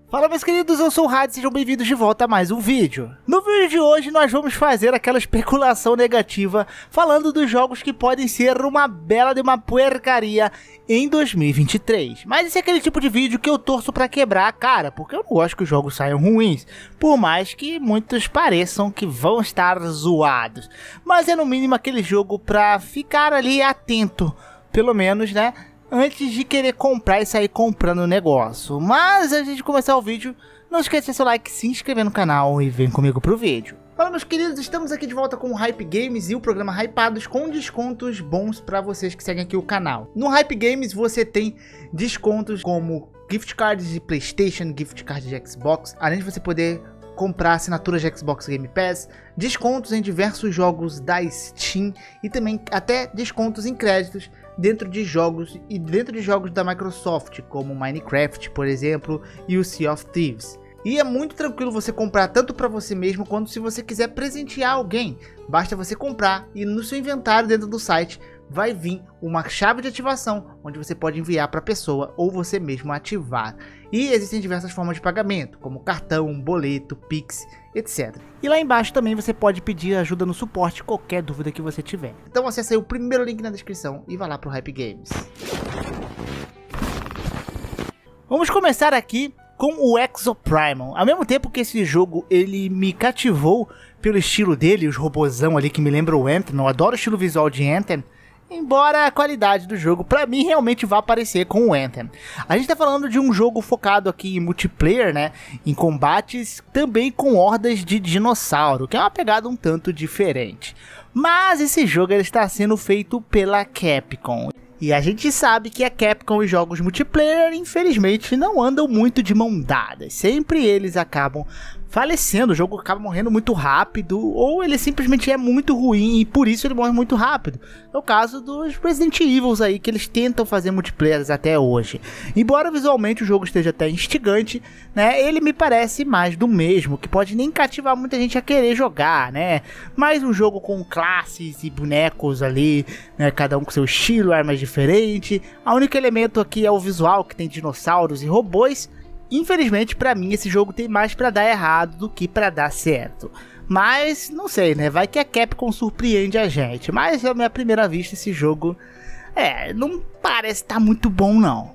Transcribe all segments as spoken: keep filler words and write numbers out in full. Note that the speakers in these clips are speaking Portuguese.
Fala meus queridos, eu sou o Had, sejam bem-vindos de volta a mais um vídeo. No vídeo de hoje nós vamos fazer aquela especulação negativa falando dos jogos que podem ser uma bela de uma porcaria em dois mil e vinte e três. Mas esse é aquele tipo de vídeo que eu torço pra quebrar a cara, porque eu não gosto que os jogos saiam ruins, por mais que muitos pareçam que vão estar zoados. Mas é no mínimo aquele jogo pra ficar ali atento, pelo menos, né? Antes de querer comprar e sair comprando o negócio. Mas antes de começar o vídeo, não esqueça de deixar seu like, se inscrever no canal e vem comigo pro vídeo. Fala meus queridos, estamos aqui de volta com o Hype Games e o programa Hypados com descontos bons para vocês que seguem aqui o canal. No Hype Games você tem descontos como gift cards de PlayStation, gift cards de Xbox, além de você poder comprar assinaturas de Xbox Game Pass, descontos em diversos jogos da Steam e também até descontos em créditos dentro de jogos e dentro de jogos da Microsoft, como Minecraft, por exemplo, e o Sea of Thieves. E é muito tranquilo você comprar tanto para você mesmo quanto se você quiser presentear alguém. Basta você comprar e no seu inventário dentro do site vai vir uma chave de ativação, onde você pode enviar para a pessoa ou você mesmo ativar. E existem diversas formas de pagamento, como cartão, boleto, Pix, etcétera. E lá embaixo também você pode pedir ajuda no suporte, qualquer dúvida que você tiver. Então acesse aí o primeiro link na descrição e vá lá para o Hype Games. Vamos começar aqui com o Exoprimal. Ao mesmo tempo que esse jogo ele me cativou pelo estilo dele, os robozão ali que me lembram o Anthem, eu adoro o estilo visual de Anthem. Embora a qualidade do jogo, pra mim, realmente vá parecer com o Anthem. A gente tá falando de um jogo focado aqui em multiplayer, né? Em combates, também com hordas de dinossauro, que é uma pegada um tanto diferente. Mas esse jogo ele está sendo feito pela Capcom. E a gente sabe que a Capcom e jogos multiplayer, infelizmente, não andam muito de mão dadas. Sempre eles acabam falecendo, o jogo acaba morrendo muito rápido, ou ele simplesmente é muito ruim e por isso ele morre muito rápido. É o caso dos Resident Evil aí, que eles tentam fazer multiplayers até hoje. Embora visualmente o jogo esteja até instigante, né, ele me parece mais do mesmo, que pode nem cativar muita gente a querer jogar, né? Mais um jogo com classes e bonecos ali, né, cada um com seu estilo, armas diferentes. O único elemento aqui é o visual, que tem dinossauros e robôs. Infelizmente, pra mim, esse jogo tem mais pra dar errado do que pra dar certo. Mas, não sei, né? Vai que a Capcom surpreende a gente. Mas, à minha primeira vista, esse jogo... É, não parece estar muito bom, não.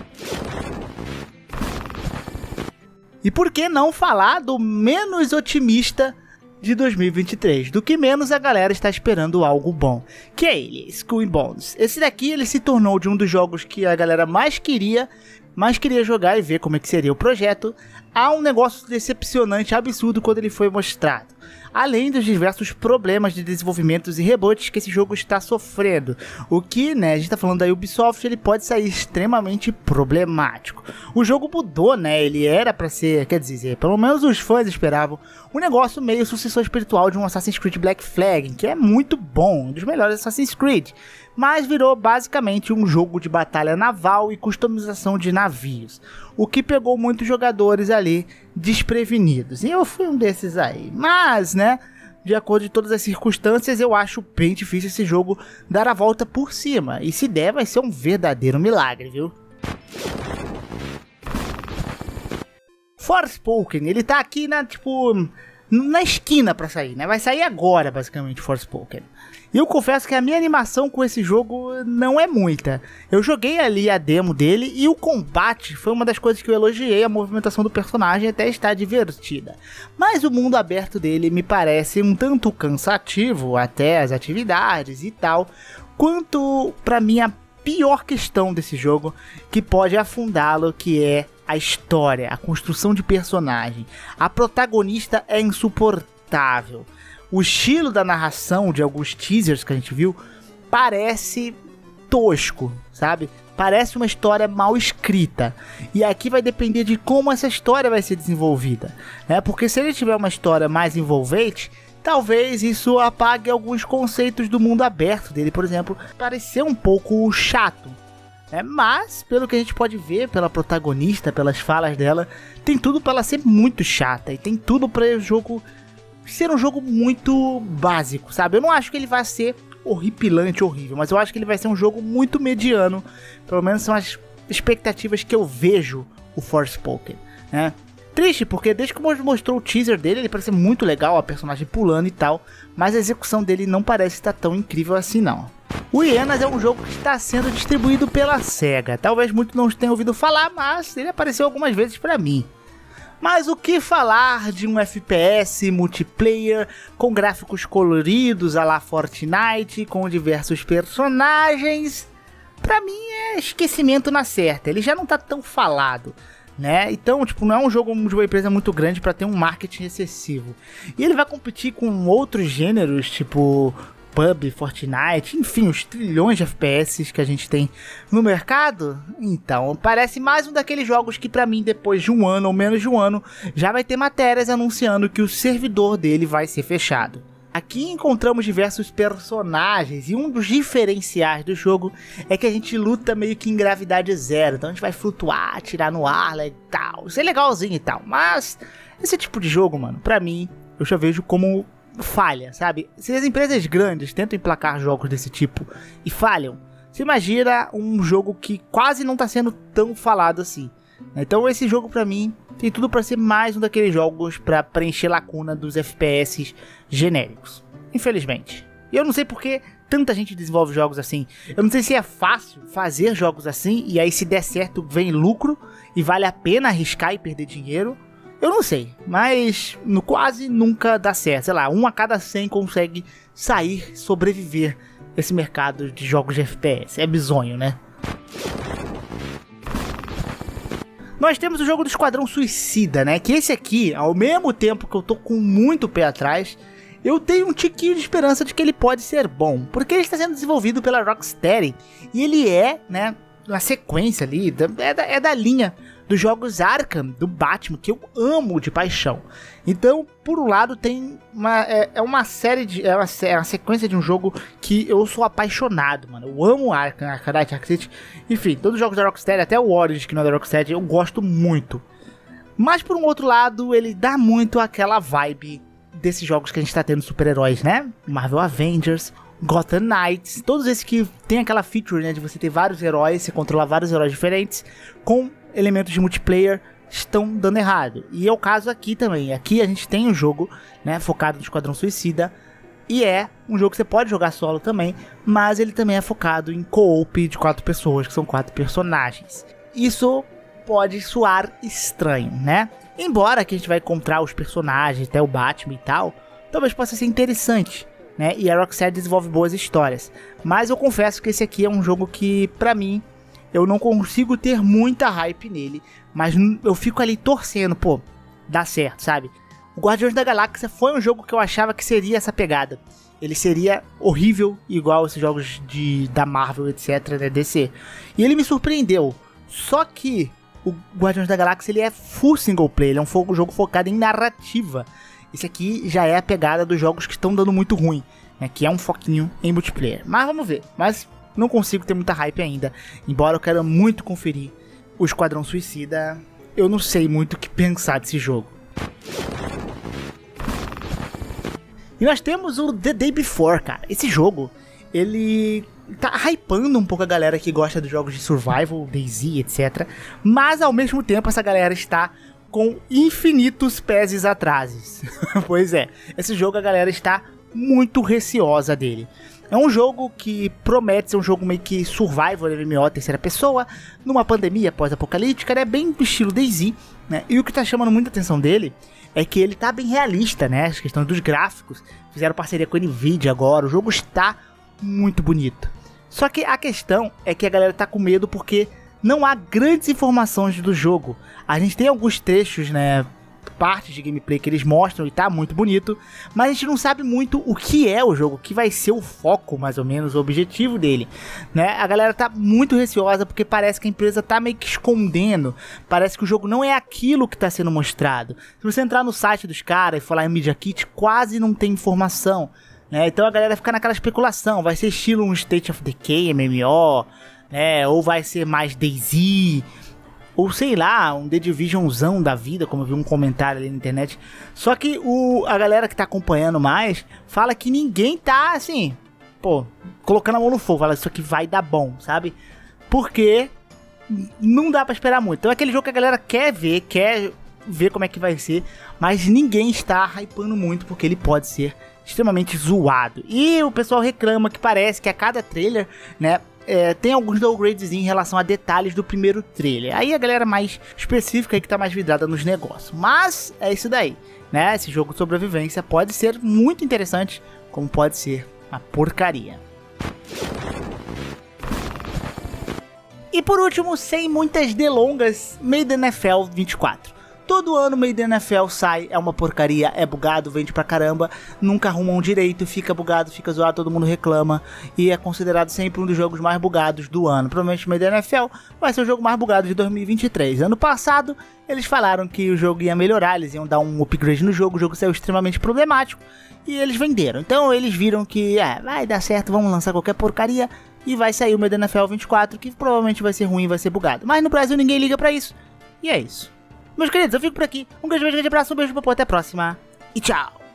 E por que não falar do menos otimista de dois mil e vinte e três, do que menos a galera está esperando algo bom, que é ele, Skull and Bones. Esse daqui ele se tornou de um dos jogos que a galera mais queria, mais queria jogar e ver como é que seria o projeto, a um negócio decepcionante, absurdo quando ele foi mostrado. Além dos diversos problemas de desenvolvimentos e reboots que esse jogo está sofrendo. O que, né, a gente tá falando da Ubisoft, ele pode sair extremamente problemático. O jogo mudou, né, ele era pra ser, quer dizer, pelo menos os fãs esperavam, um negócio meio sucessor espiritual de um Assassin's Creed Black Flag, que é muito bom, um dos melhores Assassin's Creed. Mas virou basicamente um jogo de batalha naval e customização de navios, o que pegou muitos jogadores ali desprevenidos, e eu fui um desses aí. Mas, né, de acordo com todas as circunstâncias, eu acho bem difícil esse jogo dar a volta por cima, e se der vai ser um verdadeiro milagre, viu? Forspoken, ele tá aqui na, tipo, na esquina pra sair, né, vai sair agora basicamente Forspoken. E eu confesso que a minha animação com esse jogo não é muita. Eu joguei ali a demo dele e o combate foi uma das coisas que eu elogiei, a movimentação do personagem até está divertida. Mas o mundo aberto dele me parece um tanto cansativo, até as atividades e tal, quanto pra mim a pior questão desse jogo, que pode afundá-lo, que é a história, a construção de personagem. A protagonista é insuportável. O estilo da narração de alguns teasers que a gente viu parece tosco, sabe? Parece uma história mal escrita. E aqui vai depender de como essa história vai ser desenvolvida, né? Porque se ele tiver uma história mais envolvente, talvez isso apague alguns conceitos do mundo aberto dele. Por exemplo, parecer um pouco chato. É, mas, pelo que a gente pode ver, pela protagonista, pelas falas dela, tem tudo para ela ser muito chata. E tem tudo para o jogo ser um jogo muito básico, sabe? Eu não acho que ele vai ser horripilante, horrível, mas eu acho que ele vai ser um jogo muito mediano. Pelo menos são as expectativas que eu vejo o Forspoken, né? Triste, porque desde que mostrou o teaser dele, ele parece muito legal, a personagem pulando e tal, mas a execução dele não parece estar tão incrível assim não. O Hyenas é um jogo que está sendo distribuído pela SEGA, talvez muitos não tenham ouvido falar, mas ele apareceu algumas vezes pra mim. Mas o que falar de um F P S multiplayer com gráficos coloridos à la Fortnite, com diversos personagens? Pra mim é esquecimento na certa, ele já não tá tão falado, né? Então, tipo, não é um jogo de uma empresa muito grande pra ter um marketing excessivo. E ele vai competir com outros gêneros, tipo P U B G, Fortnite, enfim, os trilhões de F P S que a gente tem no mercado. Então, parece mais um daqueles jogos que pra mim, depois de um ano ou menos de um ano, já vai ter matérias anunciando que o servidor dele vai ser fechado. Aqui encontramos diversos personagens e um dos diferenciais do jogo é que a gente luta meio que em gravidade zero. Então a gente vai flutuar, atirar no ar e tal. Isso é legalzinho e tal, mas esse tipo de jogo, mano, pra mim, eu já vejo como falha, sabe? Se as empresas grandes tentam emplacar jogos desse tipo e falham, você imagina um jogo que quase não tá sendo tão falado assim. Então esse jogo pra mim tem tudo pra ser mais um daqueles jogos pra preencher lacuna dos F P S genéricos, infelizmente. E eu não sei porque tanta gente desenvolve jogos assim. Eu não sei se é fácil fazer jogos assim e aí se der certo vem lucro e vale a pena arriscar e perder dinheiro. Eu não sei, mas no, quase nunca dá certo. Sei lá, um a cada cem consegue sair, sobreviver esse mercado de jogos de F P S. É bizonho, né? Nós temos o jogo do Esquadrão Suicida, né? Que esse aqui, ao mesmo tempo que eu tô com muito pé atrás, eu tenho um tiquinho de esperança de que ele pode ser bom. Porque ele está sendo desenvolvido pela Rocksteady. E ele é, né, uma sequência ali, é da, é da linha dos jogos Arkham, do Batman, que eu amo de paixão. Então, por um lado, tem uma, é, é uma série de... É uma, é uma sequência de um jogo que eu sou apaixonado, mano. Eu amo Arkham, Arkham Knight, Arkham City. Enfim, todos os jogos da Rocksteady, até o Origins, que não é da Rocksteady, eu gosto muito. Mas, por um outro lado, ele dá muito aquela vibe desses jogos que a gente tá tendo super-heróis, né? Marvel Avengers, Gotham Knights, todos esses que tem aquela feature, né, de você ter vários heróis, você controlar vários heróis diferentes, com elementos de multiplayer, estão dando errado. E é o caso aqui também. Aqui a gente tem um jogo, né, focado no Esquadrão Suicida, e é um jogo que você pode jogar solo também, mas ele também é focado em co-op de quatro pessoas, que são quatro personagens. Isso pode soar estranho, né? Embora aqui a gente vai encontrar os personagens, até o Batman e tal, talvez possa ser interessante, né? E a Rocksteady desenvolve boas histórias. Mas eu confesso que esse aqui é um jogo que, pra mim, eu não consigo ter muita hype nele, mas eu fico ali torcendo, pô, dá certo, sabe? O Guardiões da Galáxia foi um jogo que eu achava que seria essa pegada. Ele seria horrível, igual esses jogos de, da Marvel, etc, né, D C. E ele me surpreendeu. Só que o Guardiões da Galáxia, ele é full single player, ele é um jogo focado em narrativa. Esse aqui já é a pegada dos jogos que estão dando muito ruim, né, que é um foquinho em multiplayer. Mas vamos ver, mas não consigo ter muita hype ainda, embora eu queira muito conferir o Esquadrão Suicida. Eu não sei muito o que pensar desse jogo. E nós temos o The Day Before, cara. Esse jogo, ele tá hypando um pouco a galera que gosta dos jogos de survival, DayZ, etcétera. Mas ao mesmo tempo essa galera está com infinitos pés atrases. Pois é, esse jogo a galera está muito receosa dele. É um jogo que promete ser um jogo meio que survival, M M O, terceira pessoa, numa pandemia pós-apocalíptica, né? Bem do estilo DayZ, né? E o que tá chamando muita atenção dele é que ele tá bem realista, né? As questões dos gráficos, fizeram parceria com a Nvidia agora, o jogo está muito bonito. Só que a questão é que a galera tá com medo porque não há grandes informações do jogo. A gente tem alguns trechos, né, partes de gameplay que eles mostram e tá muito bonito, mas a gente não sabe muito o que é o jogo, o que vai ser o foco, mais ou menos, o objetivo dele, né? A galera tá muito receosa porque parece que a empresa tá meio que escondendo, parece que o jogo não é aquilo que tá sendo mostrado. Se você entrar no site dos caras e falar em Media Kit, quase não tem informação, né? Então a galera fica naquela especulação, vai ser estilo um State of Decay, M M O, né? Ou vai ser mais DayZ, ou sei lá, um The Divisionzão da vida, como eu vi um comentário ali na internet. Só que o, a galera que tá acompanhando mais fala que ninguém tá assim, pô, colocando a mão no fogo, fala isso aqui vai dar bom, sabe? Porque não dá pra esperar muito. Então é aquele jogo que a galera quer ver, quer ver como é que vai ser, mas ninguém está hypando muito porque ele pode ser extremamente zoado. E o pessoal reclama que parece que a cada trailer, né, é, tem alguns downgrades em relação a detalhes do primeiro trailer. Aí a galera mais específica aí que tá mais vidrada nos negócios. Mas é isso daí, né? Esse jogo de sobrevivência pode ser muito interessante, como pode ser uma porcaria. E por último, sem muitas delongas, Made in N F L vinte e quatro. Todo ano Made in N F L sai, é uma porcaria, é bugado, vende pra caramba, nunca arrumam direito, fica bugado, fica zoado, todo mundo reclama, e é considerado sempre um dos jogos mais bugados do ano. Provavelmente Made in N F L vai ser o jogo mais bugado de dois mil e vinte e três. Ano passado, eles falaram que o jogo ia melhorar, eles iam dar um upgrade no jogo, o jogo saiu extremamente problemático, e eles venderam. Então eles viram que, é, vai dar certo, vamos lançar qualquer porcaria, e vai sair o Made in N F L vinte e quatro, que provavelmente vai ser ruim, vai ser bugado. Mas no Brasil ninguém liga pra isso, e é isso. Meus queridos, eu fico por aqui. Um grande beijo, um grande abraço, um beijo, papo, até a próxima e tchau!